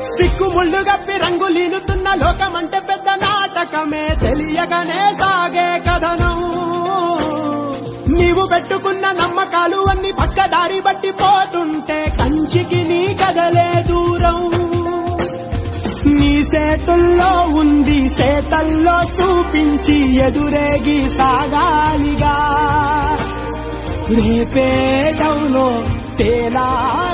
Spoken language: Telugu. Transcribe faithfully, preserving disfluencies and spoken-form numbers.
సిక్కుముళ్ళు గప్పి రంగులీనుతున్న లోకమంటే పెద్ద నాటకమే తెలియగానే సాగే కథనం నీవు పెట్టుకున్న నమ్మకాలు అన్ని పక్కదారి బట్టి పోతుంటే కంచికి నీ కదలే దూరం నీ సేతుల్లో ఉంది సేతల్లో చూపించి ఎదురేగి సాగాలిగా రేపేటవులో తేలా